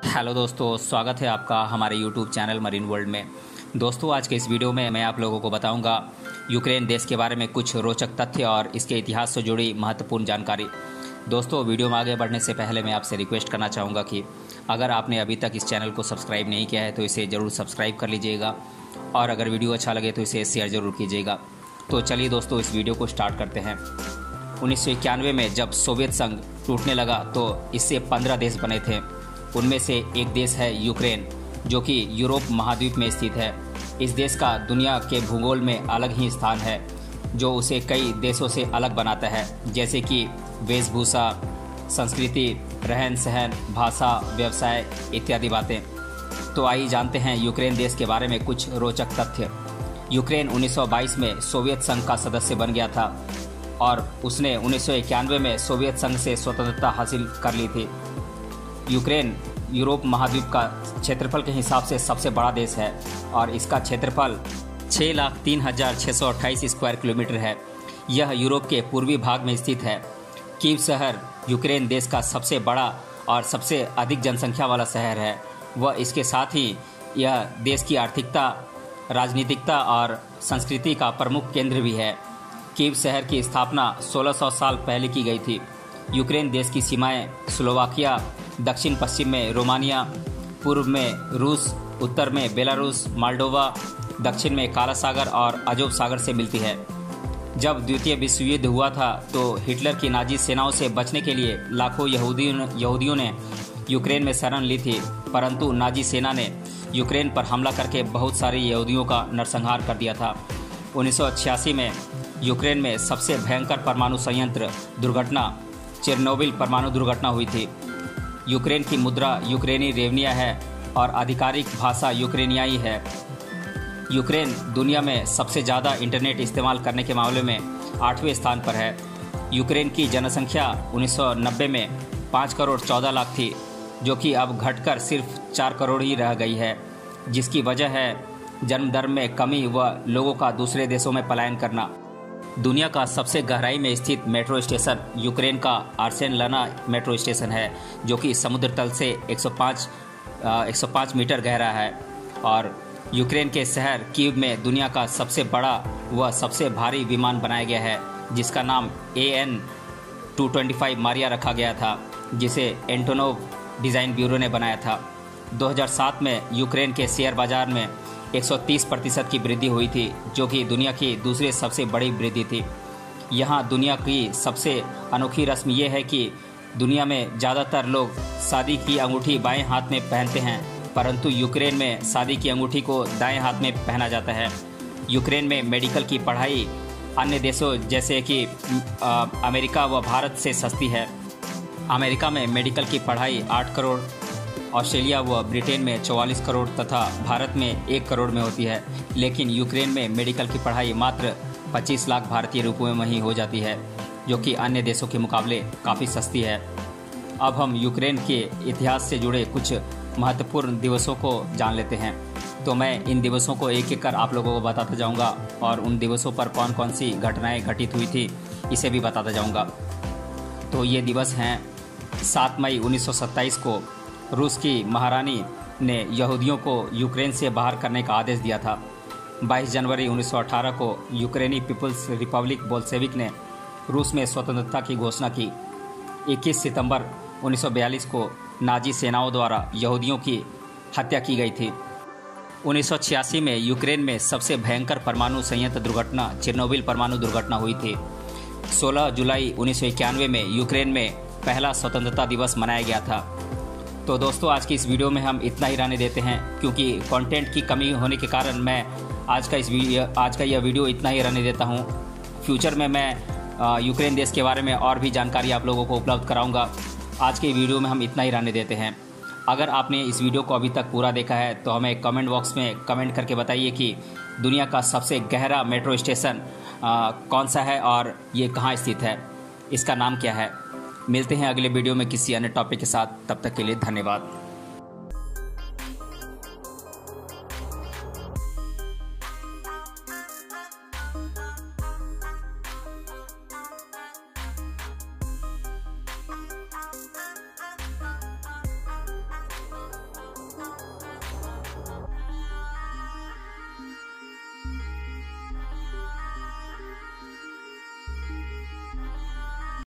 Hello दोस्तों, स्वागत है आपका हमारे यूट्यूब चैनल मरीन वर्ल्ड में। दोस्तों, आज के इस वीडियो में मैं आप लोगों को बताऊंगा यूक्रेन देश के बारे में कुछ रोचक तथ्य और इसके इतिहास से जुड़ी महत्वपूर्ण जानकारी। दोस्तों, वीडियो में आगे बढ़ने से पहले मैं आपसे रिक्वेस्ट करना चाहूँगा कि अगर आपने अभी तक इस चैनल को सब्सक्राइब नहीं किया है तो इसे ज़रूर सब्सक्राइब कर लीजिएगा और अगर वीडियो अच्छा लगे तो इसे शेयर ज़रूर कीजिएगा। तो चलिए दोस्तों, इस वीडियो को स्टार्ट करते हैं। 1991 में जब सोवियत संघ टूटने लगा तो इससे 15 देश बने थे। उनमें से एक देश है यूक्रेन, जो कि यूरोप महाद्वीप में स्थित है। इस देश का दुनिया के भूगोल में अलग ही स्थान है, जो उसे कई देशों से अलग बनाता है, जैसे कि वेशभूषा, संस्कृति, रहन सहन, भाषा, व्यवसाय इत्यादि बातें। तो आइए जानते हैं यूक्रेन देश के बारे में कुछ रोचक तथ्य। यूक्रेन 1922 में सोवियत संघ का सदस्य बन गया था और उसने 1991 में सोवियत संघ से स्वतंत्रता हासिल कर ली थी। यूक्रेन यूरोप महाद्वीप का क्षेत्रफल के हिसाब से सबसे बड़ा देश है और इसका क्षेत्रफल 6,03,628 स्क्वायर किलोमीटर है। यह यूरोप के पूर्वी भाग में स्थित है। कीव शहर यूक्रेन देश का सबसे बड़ा और सबसे अधिक जनसंख्या वाला शहर है। वह इसके साथ ही यह देश की आर्थिकता, राजनीतिकता और संस्कृति का प्रमुख केंद्र भी है। कीव शहर की स्थापना 1600 साल पहले की गई थी। यूक्रेन देश की सीमाएं स्लोवाकिया, दक्षिण पश्चिम में रोमानिया, पूर्व में रूस, उत्तर में बेलारूस, मोल्डोवा, दक्षिण में काला सागर और अजोव सागर से मिलती है। जब द्वितीय विश्व युद्ध हुआ था तो हिटलर की नाजी सेनाओं से बचने के लिए लाखों यहूदियों ने यूक्रेन में शरण ली थी, परंतु नाजी सेना ने यूक्रेन पर हमला करके बहुत सारे यहूदियों का नरसंहार कर दिया था। 1986 में यूक्रेन में सबसे भयंकर परमाणु संयंत्र दुर्घटना चेरनोबिल परमाणु दुर्घटना हुई थी। यूक्रेन की मुद्रा यूक्रेनी रेवनिया है और आधिकारिक भाषा यूक्रेनियाई है। यूक्रेन दुनिया में सबसे ज़्यादा इंटरनेट इस्तेमाल करने के मामले में 8वें स्थान पर है। यूक्रेन की जनसंख्या 1990 में 5 करोड़ 14 लाख थी, जो कि अब घटकर सिर्फ 4 करोड़ ही रह गई है, जिसकी वजह है जन्म दर में कमी व लोगों का दूसरे देशों में पलायन करना। दुनिया का सबसे गहराई में स्थित मेट्रो स्टेशन यूक्रेन का आर्सेन लना मेट्रो स्टेशन है, जो कि समुद्र तल से 105 मीटर गहरा है। और यूक्रेन के शहर कीव में दुनिया का सबसे बड़ा व सबसे भारी विमान बनाया गया है, जिसका नाम AN-225 मारिया रखा गया था, जिसे एंटोनोव डिज़ाइन ब्यूरो ने बनाया था। 2007 में यूक्रेन के शेयर बाजार में 130% की वृद्धि हुई थी, जो कि दुनिया की दूसरी सबसे बड़ी वृद्धि थी। यहाँ दुनिया की सबसे अनोखी रस्म यह है कि दुनिया में ज़्यादातर लोग शादी की अंगूठी बाएं हाथ में पहनते हैं, परंतु यूक्रेन में शादी की अंगूठी को दाएं हाथ में पहना जाता है। यूक्रेन में मेडिकल की पढ़ाई अन्य देशों जैसे कि अमेरिका व भारत से सस्ती है। अमेरिका में मेडिकल की पढ़ाई 8 करोड़, ऑस्ट्रेलिया व ब्रिटेन में 44 करोड़ तथा भारत में 1 करोड़ में होती है, लेकिन यूक्रेन में मेडिकल की पढ़ाई मात्र 25 लाख भारतीय रुपयों में ही हो जाती है, जो कि अन्य देशों के मुकाबले काफ़ी सस्ती है। अब हम यूक्रेन के इतिहास से जुड़े कुछ महत्वपूर्ण दिवसों को जान लेते हैं। तो मैं इन दिवसों को एक एक कर आप लोगों को बताता जाऊंगा और उन दिवसों पर कौन कौन सी घटनाएं घटित हुई थी इसे भी बताता जाऊंगा। तो ये दिवस हैं 7 मई 1927 को रूस की महारानी ने यहूदियों को यूक्रेन से बाहर करने का आदेश दिया था। 22 जनवरी 1918 को यूक्रेनी पीपल्स रिपब्लिक बोल्शेविक ने रूस में स्वतंत्रता की घोषणा की। 21 सितंबर 1942 को नाजी सेनाओं द्वारा यहूदियों की हत्या की गई थी। 1986 में यूक्रेन में सबसे भयंकर परमाणु संयंत्र दुर्घटना चेरनोबिल परमाणु दुर्घटना हुई थी। 16 जुलाई 1991 में यूक्रेन में पहला स्वतंत्रता दिवस मनाया गया था। तो दोस्तों, आज की इस वीडियो में हम इतना ही रहने देते हैं, क्योंकि कंटेंट की कमी होने के कारण मैं आज का यह वीडियो इतना ही रहने देता हूं। फ्यूचर में मैं यूक्रेन देश के बारे में और भी जानकारी आप लोगों को उपलब्ध कराऊंगा। आज के वीडियो में हम इतना ही रहने देते हैं। अगर आपने इस वीडियो को अभी तक पूरा देखा है तो हमें कमेंट बॉक्स में कमेंट करके बताइए कि दुनिया का सबसे गहरा मेट्रो स्टेशन कौन सा है और ये कहाँ स्थित है, इसका नाम क्या है। मिलते हैं अगले वीडियो में किसी अन्य टॉपिक के साथ। तब तक के लिए धन्यवाद।